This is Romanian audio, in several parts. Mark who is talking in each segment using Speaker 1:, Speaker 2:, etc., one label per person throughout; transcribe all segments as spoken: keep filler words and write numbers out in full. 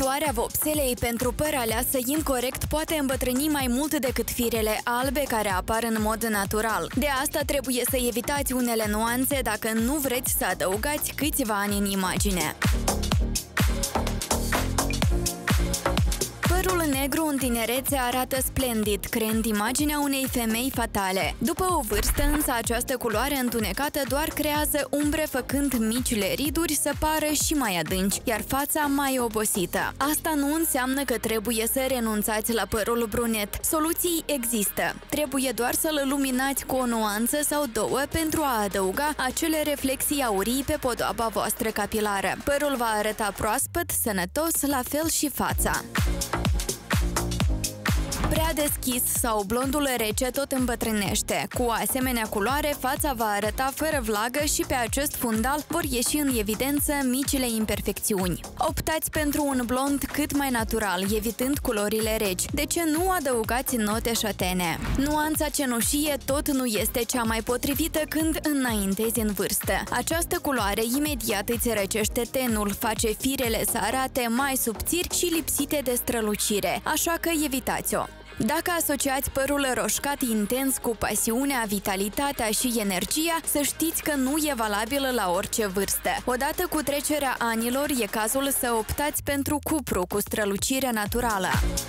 Speaker 1: Culoarea vopselei pentru păr aleasă incorect poate îmbătrâni mai mult decât firele albe care apar în mod natural. De asta trebuie să evitați unele nuanțe dacă nu vreți să adăugați câțiva ani în imagine. Părul negru în tinerețe arată splendid, creând imaginea unei femei fatale. După o vârstă, însă, această culoare întunecată doar creează umbre, făcând micile riduri să pară și mai adânci, iar fața mai obosită. Asta nu înseamnă că trebuie să renunțați la părul brunet. Soluții există. Trebuie doar să-l luminați cu o nuanță sau două pentru a adăuga acele reflexii aurii pe podoaba voastră capilară. Părul va arăta proaspăt, sănătos, la fel și fața. Prea deschis sau blondul rece tot îmbătrânește. Cu o asemenea culoare, fața va arăta fără vlagă și pe acest fundal vor ieși în evidență micile imperfecțiuni. Optați pentru un blond cât mai natural, evitând culorile reci. De ce nu adăugați note șatene? Nuanța cenușie tot nu este cea mai potrivită când înaintezi în vârstă. Această culoare imediat îți răcește tenul, face firele să arate mai subțiri și lipsite de strălucire, așa că evitați-o. Dacă asociați părul roșcat intens cu pasiunea, vitalitatea și energia, să știți că nu e valabil la orice vârstă. Odată cu trecerea anilor, e cazul să optați pentru cupru cu strălucire naturală.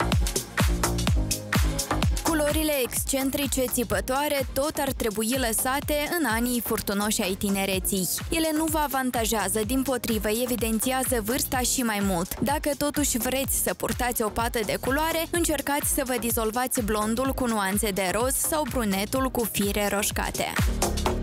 Speaker 1: Culorile excentrice țipătoare tot ar trebui lăsate în anii furtunoși ai tinereții. Ele nu vă avantajează, dimpotrivă, evidențiază vârsta și mai mult. Dacă totuși vreți să purtați o pată de culoare, încercați să vă dizolvați blondul cu nuanțe de roz sau brunetul cu fire roșcate.